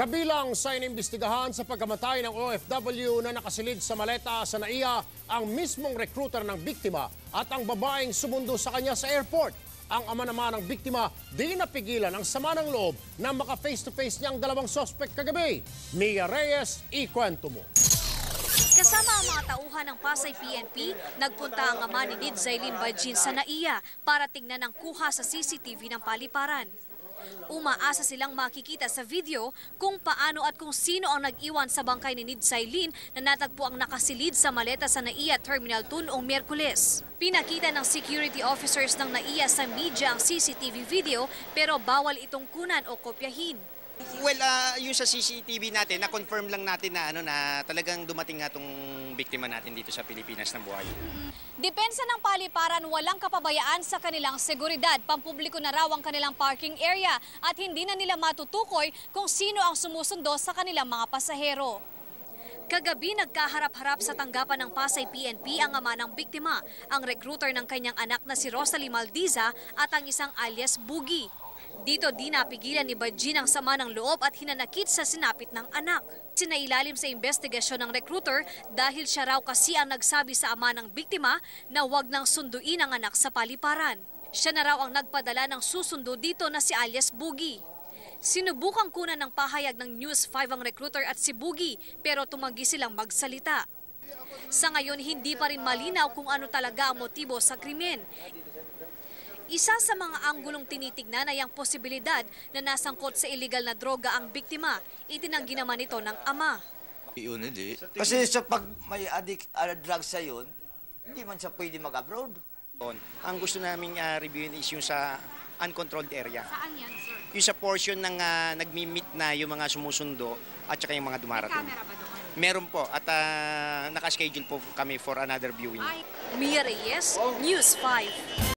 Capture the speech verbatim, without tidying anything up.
Kabilang sa inimbestigahan sa pagkamatay ng O F W na nakasilid sa maleta sa N A I A ang mismong recruiter ng biktima at ang babaeng sumundo sa kanya sa airport. Ang ama naman ng biktima di napigilan ang sama ng loob na maka-face-to-face niya ang dalawang sospek kagabi. Mia Reyes, ikwento mo. Kasama ang mga tauhan ng Pasay P N P, nagpunta ang ama ni Nid Zailin Bajin sa N A I A para tingnan ang kuha sa C C T V ng paliparan. Umaasa silang makikita sa video kung paano at kung sino ang nag-iwan sa bangkay ni Nid Zailin na natagpo ang nakasilid sa maleta sa N A I A Terminal two noong Miyerkules. Pinakita ng security officers ng N A I A sa media ang C C T V video pero bawal itong kunan o kopyahin. Well, uh, yung sa C C T V natin, na-confirm lang natin na, ano, na talagang dumating nga itong biktima natin dito sa Pilipinas na buhay. Depensa ng paliparan, walang kapabayaan sa kanilang seguridad. Pampubliko na raw ang kanilang parking area at hindi na nila matutukoy kung sino ang sumusundo sa kanilang mga pasahero. Kagabi nagkaharap-harap sa tanggapan ng Pasay P N P ang ama ng biktima, ang recruiter ng kanyang anak na si Rosalie Maldiza at ang isang alias Bugi. Dito di napigilan ni Bajin ang sama ng loob at hinanakit sa sinapit ng anak. Sinailalim sa investigasyon ng recruiter dahil siya raw kasi ang nagsabi sa ama ng biktima na huwag nang sunduin ang anak sa paliparan. Siya na raw ang nagpadala ng susundo dito na si alias Bugi. Sinubukang kunan ng pahayag ng News five ang recruiter at si Bugi pero tumanggi silang magsalita. Sa ngayon hindi pa rin malinaw kung ano talaga ang motibo sa krimen. Isa sa mga anggulong tinitignan ay ang posibilidad na nasangkot sa illegal na droga ang biktima. Itinanggi naman ito ng ama. Yun, hindi. Kasi sa pag may addict, uh, drugs sa yun, hindi man siya pwede mag-abroad. Ang gusto naming uh, reviewin is yung sa uncontrolled area. Saan yan, sir? Yung sa portion ng uh, nagmi-meet na yung mga sumusundo at saka yung mga dumarating. May camera ba doon? Meron po at uh, nakaschedule po kami for another viewing. Mia Reyes, News five.